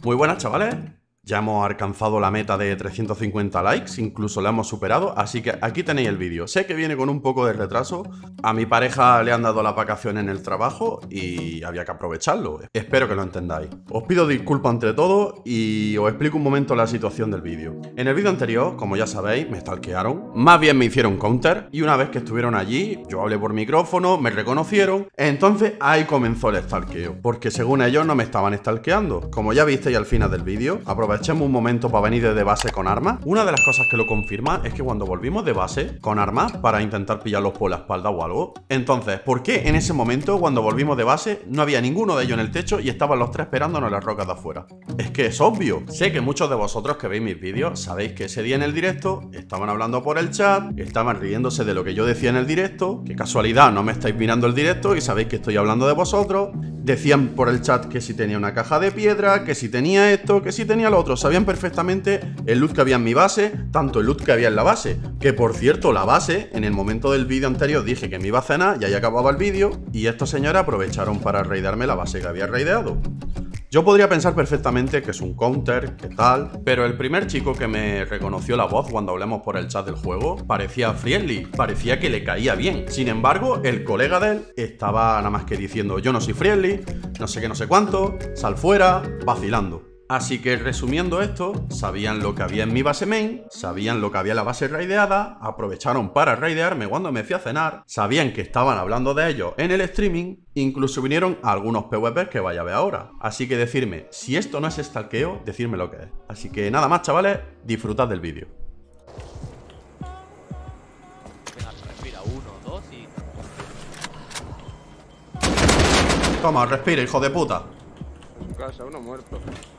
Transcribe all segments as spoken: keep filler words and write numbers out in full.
Muy buenas, chavales. Ya hemos alcanzado la meta de trescientos cincuenta likes, incluso la hemos superado, así que aquí tenéis el vídeo. Sé que viene con un poco de retraso, a mi pareja le han dado las vacaciones en el trabajo y había que aprovecharlo. Espero que lo entendáis. Os pido disculpas entre todos y os explico un momento la situación del vídeo. En el vídeo anterior, como ya sabéis, me stalkearon, más bien me hicieron counter, y una vez que estuvieron allí, yo hablé por micrófono, me reconocieron, entonces ahí comenzó el stalkeo, porque según ellos no me estaban stalkeando. Como ya visteis al final del vídeo, aprovechemos un momento para venir desde base con armas. Una de las cosas que lo confirma es que cuando volvimos de base con armas para intentar pillarlos por la espalda o algo, entonces, ¿por qué en ese momento cuando volvimos de base no había ninguno de ellos en el techo y estaban los tres esperándonos en las rocas de afuera? Es que es obvio. Sé que muchos de vosotros que veis mis vídeos sabéis que ese día en el directo estaban hablando por el chat, estaban riéndose de lo que yo decía en el directo, que casualidad no me estáis mirando el directo y sabéis que estoy hablando de vosotros. Decían por el chat que si tenía una caja de piedra, que si tenía esto, que si tenía lo otro. Sabían perfectamente el loot que había en mi base, tanto el loot que había en la base. Que por cierto, la base, en el momento del vídeo anterior dije que me iba a cenar y ahí acababa el vídeo, y estos señores aprovecharon para raidearme la base que había raideado. Yo podría pensar perfectamente que es un counter, que tal, pero el primer chico que me reconoció la voz cuando hablamos por el chat del juego parecía friendly, parecía que le caía bien. Sin embargo, el colega de él estaba nada más que diciendo yo no soy friendly, no sé qué, no sé cuánto, sal fuera, vacilando. Así que resumiendo esto, sabían lo que había en mi base main, sabían lo que había en la base raideada, aprovecharon para raidearme cuando me fui a cenar, sabían que estaban hablando de ellos en el streaming, incluso vinieron a algunos P V Ps que vaya a ver ahora. Así que decirme, si esto no es stalkeo, decidme lo que es. Así que nada más, chavales, disfrutad del vídeo. Respira, uno, dos y... Toma, respira, hijo de puta. En casa, uno muerto.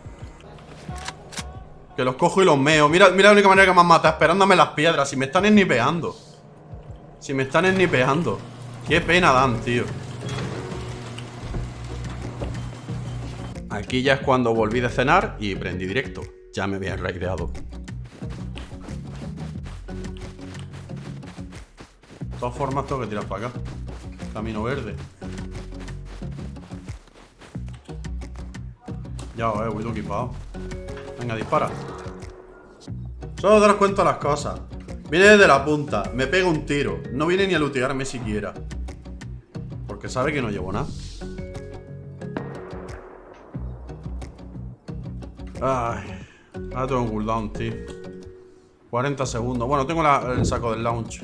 Que los cojo y los meo. Mira, mira la única manera que me han matado, esperándome las piedras. Si me están esnipeando. Si me están esnipeando. Qué pena dan, tío. Aquí ya es cuando volví de cenar y prendí directo. Ya me habían raideado. De todas formas tengo que tirar para acá. Camino verde. Ya, eh, voy todo equipado. Venga, dispara. Solo te das cuenta las cosas. Viene desde la punta, me pega un tiro. No viene ni a lootearme siquiera. Porque sabe que no llevo nada. Ay, ahora tengo un cooldown, tío. cuarenta segundos. Bueno, tengo la, el saco del launch.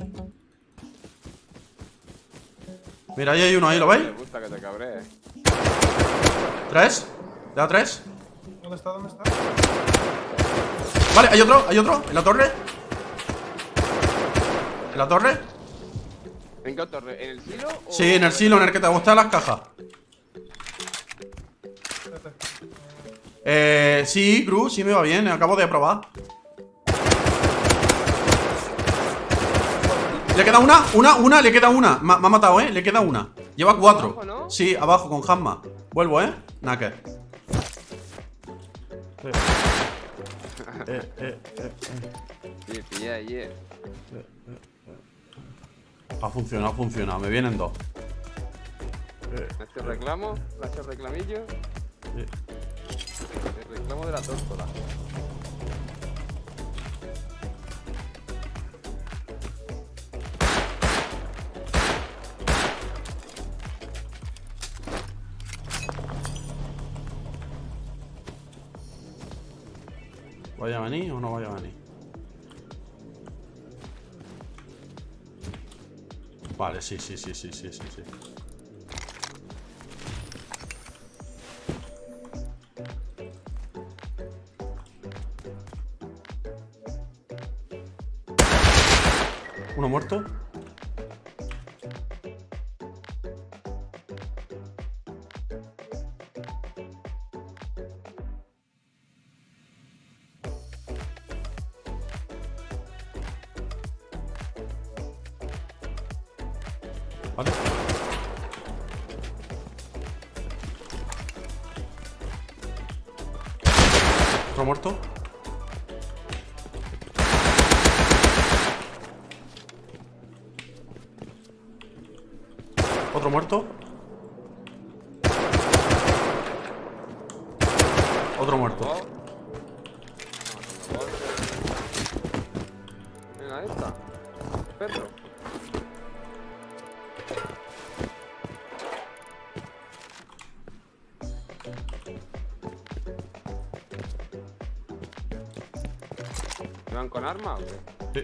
Mira, ahí hay uno, ahí, ¿lo veis? Me gusta que te cabrees. ¿Tres? ¿Le da tres? ¿Dónde está? ¿Dónde está? Vale, hay otro, hay otro, en la torre. ¿En la torre? ¿En qué torre? ¿En el silo? O... Sí, en el silo, en el que te gustan las cajas. Eh, sí, Gru, sí me va bien, acabo de probar. Le queda una, una, una, le queda una. Me, me ha matado, eh, le queda una. Lleva cuatro. ¿Abajo, no? Sí, abajo con Hamma. Vuelvo, eh, Nake. Eh, eh, eh, eh, Sí, yeah, yeah. Ha funcionado, ha funcionado, me vienen dos. Le he hecho reclamo, le he hecho reclamillo. Eh. El reclamo de la tórtola. ¿Vaya a venir o no vaya a venir? Vale, sí, sí, sí, sí, sí, sí, sí. Uno muerto. Vale. Otro muerto. Otro muerto. Otro muerto. Oh. Venga, esta. Perro. ¿Van con arma o qué? Sí.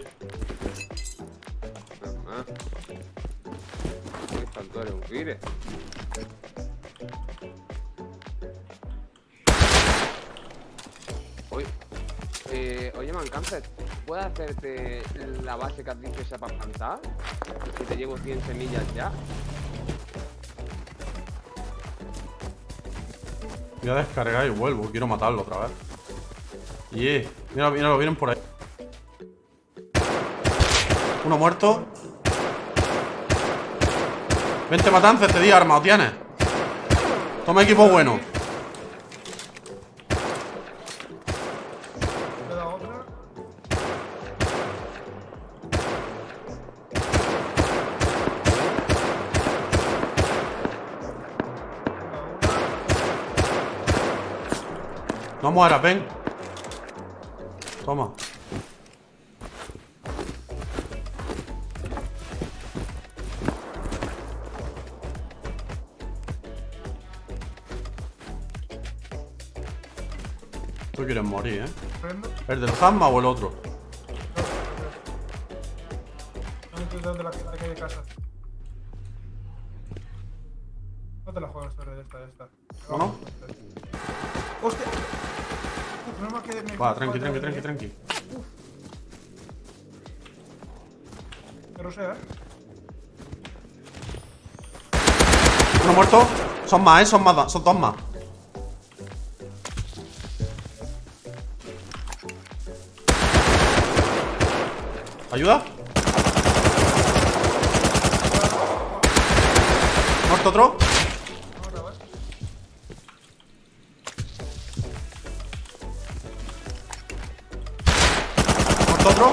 Ah. ¿Qué tanto eres un gire? Oye, eh, oye, Mancáncer, ¿puedes hacerte la base que has dicho esa para plantar? Que te llevo cien semillas ya. Voy a descargar y vuelvo. Quiero matarlo otra vez. Y yeah. Mira, mira, lo vienen por ahí. Uno muerto. Vente, Matances, te di arma, ¿o tienes? Toma equipo bueno. No mueras, ven. Toma. Tú quieres morir, ¿eh? ¿El del Hazma o el otro? No de la calle de casa. No te la juegas, pero ya está, ya está. ¿O no? ¡Hostia! Uf, no que me Va, tranqui, tranqui, tranqui, tranqui. Pero sea, ¿eh? Uno muerto. Son más, ¿eh? Son más, son dos más. ¿Ayuda? ¿Muerto otro? ¿Muerto otro?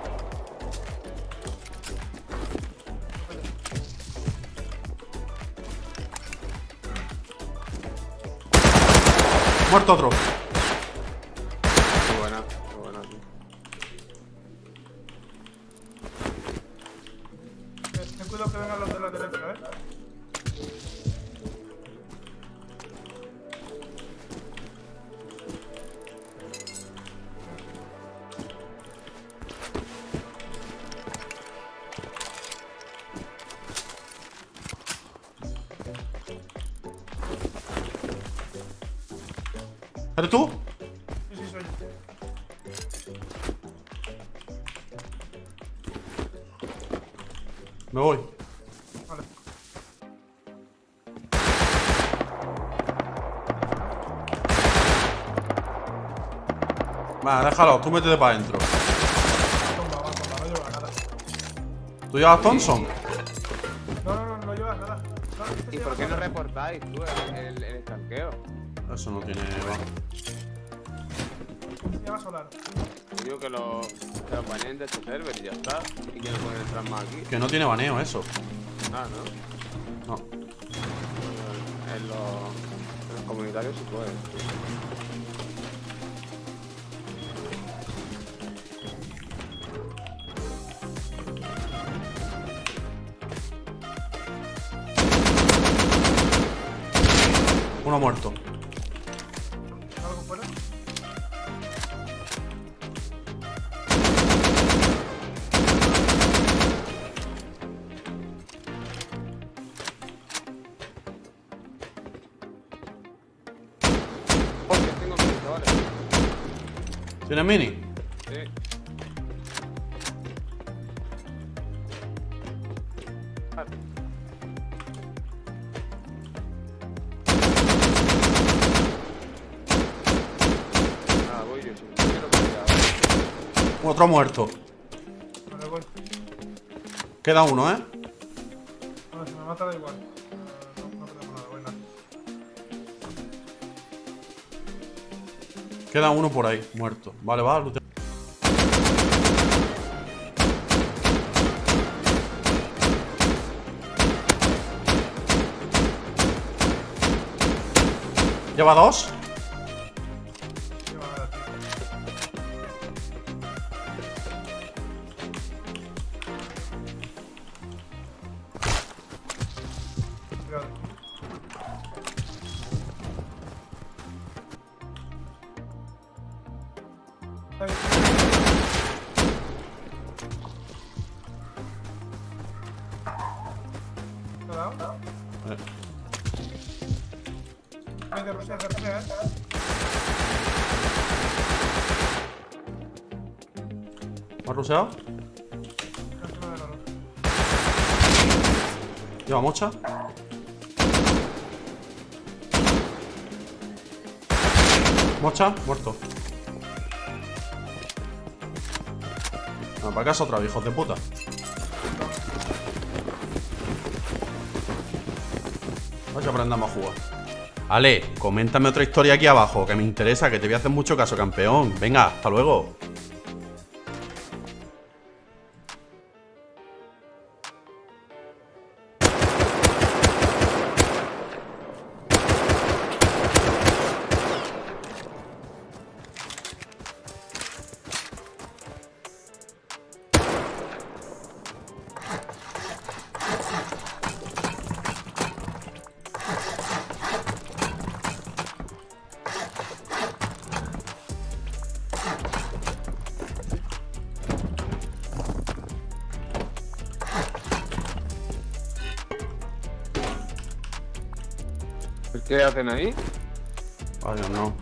Muerto otro. Muy buena, muy buena, tío. Ten cuidado que vengan los de la derecha, ¿eh? ¿Eres tú? Sí, sí, soy yo. Me voy. Vale. Va, déjalo, tú métete para adentro. Toma, va, toma, no llevas nada. ¿Tú llevas Thompson? No, no, no, no llevas nada. No, este ¿Y se por qué lleva no nada. reportáis tú el, el, el estanqueo? Eso no tiene... Va. Se lleva solar. Digo que lo, que lo baneen de este server y ya está. Y que no pueden entrar más aquí. Que no tiene baneo eso. Ah, ¿no? No. En los, en los comunitarios sí puede. Uno muerto. ¿Algo fuera? Porque tengo monitores. ¿Tienes mini? Sí. Vale. Nada, voy yo. Si me quiero cuidar. Otro muerto. Vale, voy. Queda uno, ¿eh? Bueno, si me mata da igual. Eh, No, no tenemos nada, voy nada. Queda uno por ahí, muerto. Vale, va, lute. ¿Lleva dos? Ahí. ¿Te ha dado? Eh, Ven de Rusia, de Rusia, eh. ¿Me has ruseado? Encima de la luz. ¿Lleva mocha? Mocha, muerto. Ah, para casa otra vez, hijos de puta. A ver si aprendamos a jugar. Ale, coméntame otra historia aquí abajo, que me interesa, que te voy a hacer mucho caso, campeón. Venga, hasta luego. ¿Qué hacen ahí? Ay, no.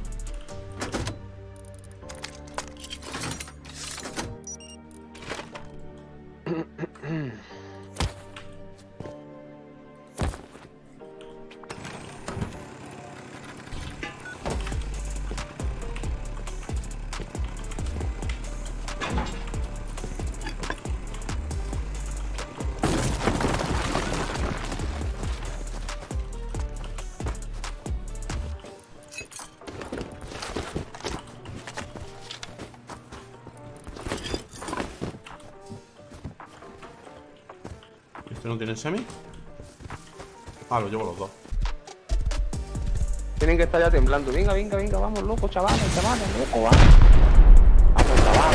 ¿Este no tiene semi? Ah, lo llevo los dos. Tienen que estar ya temblando. Venga, venga, venga, vamos, loco, chavales, chavales, loco, vamos. Vamos, chavales.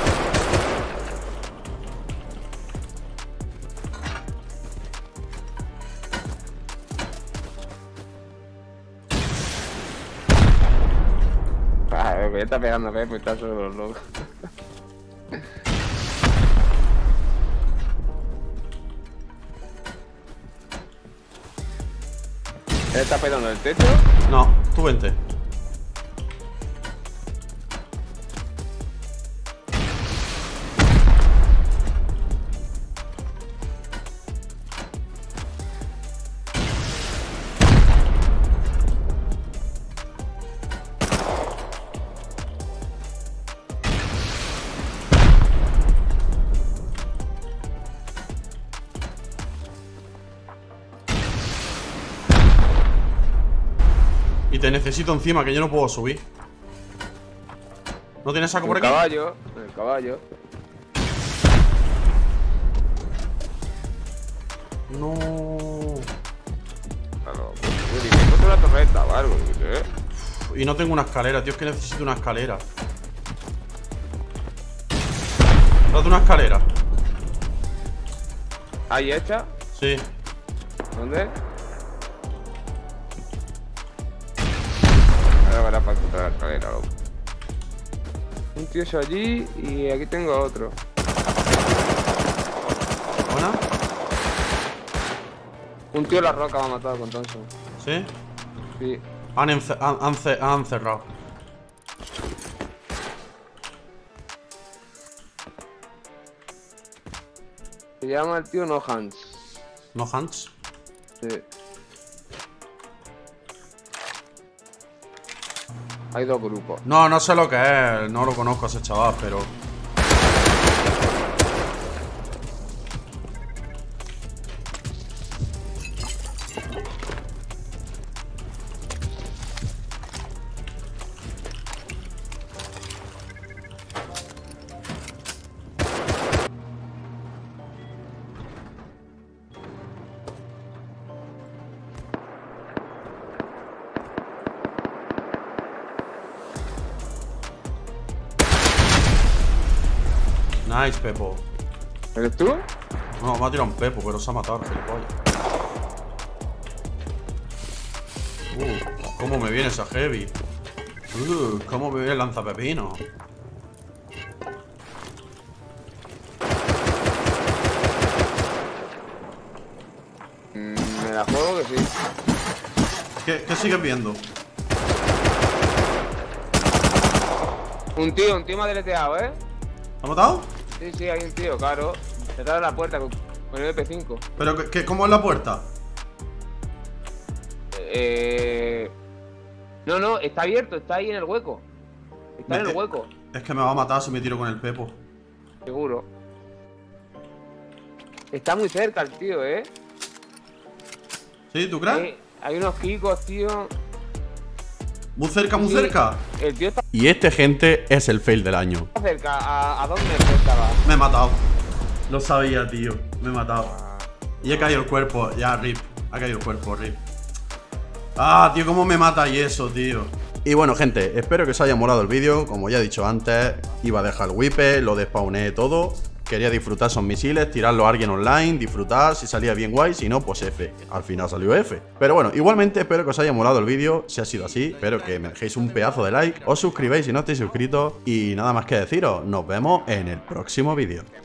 Ah, lo que está pegando a Pepe, está solo los locos. ¿Él está pegando el techo? No, tú vente. Y te necesito encima, que yo no puedo subir. ¿No tienes saco por El aquí? caballo, el caballo. No. Claro, pues, y ponte una torreta o algo, ¿eh? Y no tengo una escalera, tío, es que necesito una escalera. Date una escalera. ¿Ahí hecha? Sí. ¿Dónde? Ahora para encontrar la escalera, loco. Un tío es allí y aquí tengo otro. ¿Buena? Un tío en la roca me ha matado con Thompson. ¿Sí? Sí. Han, ence- han, han ce- han cerrado. Se llama el tío No Hands. ¿No hands? Sí. Hay dos grupos. No, no sé lo que es. No lo conozco a ese chaval, pero... Nice, Pepo. ¿Eres tú? No, me ha tirado un Pepo, pero se ha matado el gilipollas. Uh, cómo me viene esa heavy. Uh, cómo me viene el lanzapepino. me la juego que sí. ¿Qué, qué sigues viendo? Un tío, un tío me ha deleteado, ¿eh? ¿Lo ha matado? Sí, sí, hay un tío, claro. Detrás de la puerta con, con el M P cinco. ¿Pero qué, qué- cómo es la puerta? Eh... No, no, está abierto, está ahí en el hueco. Está Me- en el eh, hueco, Es que me va a matar si me tiro con el Pepo. seguro. Está muy cerca el tío, ¿eh? ¿Sí? ¿Tú crees? Hay, hay unos kikos, tío. Muy cerca, muy Sí, cerca. El tío está Y este, gente, es el fail del año. cerca. ¿A, a dos metros estaba? Me he matado. Lo sabía, tío. Me he matado. Y he caído el cuerpo. Ya, rip. Ha caído el cuerpo, rip. Ah, tío, cómo me mata y eso, tío. Y bueno, gente, espero que os haya molado el vídeo. Como ya he dicho antes, iba a dejar el wipe, lo despawné todo. Quería disfrutar esos misiles, tirarlo a alguien online, disfrutar, si salía bien guay, si no, pues F. Al final salió F. Pero bueno, igualmente espero que os haya molado el vídeo. Si ha sido así, espero que me dejéis un pedazo de like, os suscribáis si no estáis suscritos. Y nada más que deciros, nos vemos en el próximo vídeo.